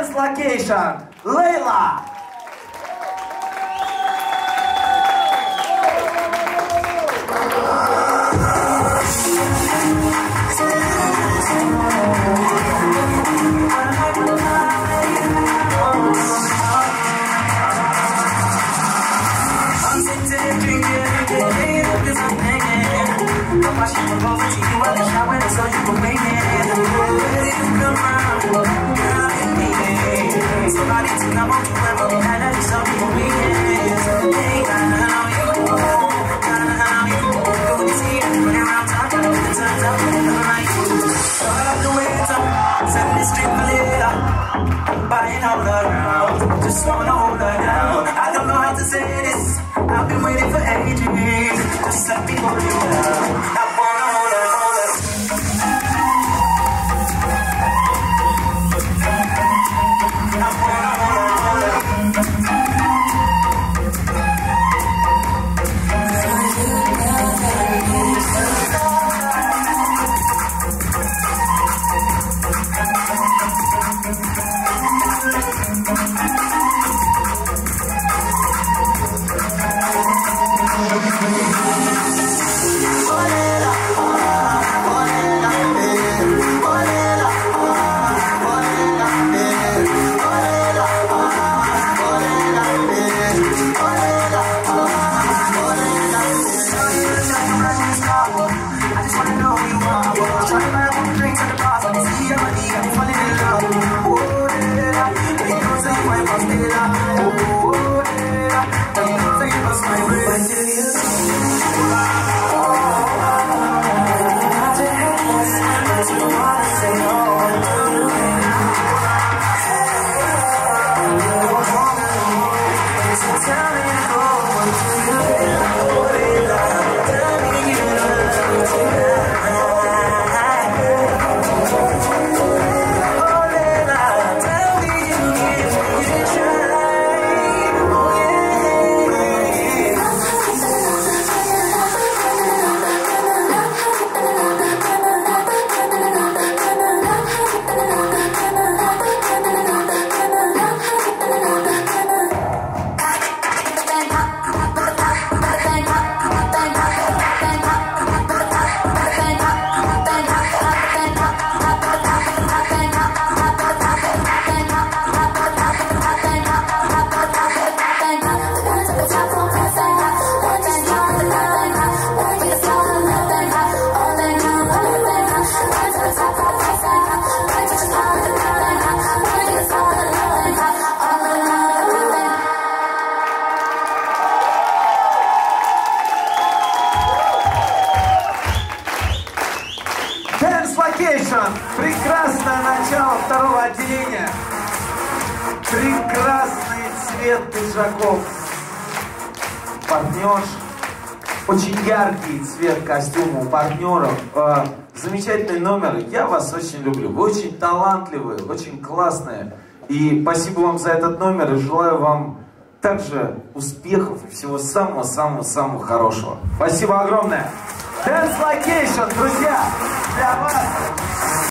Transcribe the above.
Dance Location, Лейла. Somebody to come on to wherever we had at some people weekends. Hey, I know you. Do what you see, run around talk, gotta put the times out, never like you. Start up the winter, set the street for later. I'm buying all around, just wanna hold her down. I don't know how to say this, I've been waiting for ages. Just let me hold you down. I wanna hold her, hold her. Прекрасное начало второго отделения. Прекрасный цвет пиджаков. Партнер. Очень яркий цвет костюма у партнеров. Замечательный номер. Я вас очень люблю. Вы очень талантливые, очень классные. И спасибо вам за этот номер. И желаю вам также успехов и всего самого-самого-самого хорошего. Спасибо огромное. Dance Location, друзья, для вас.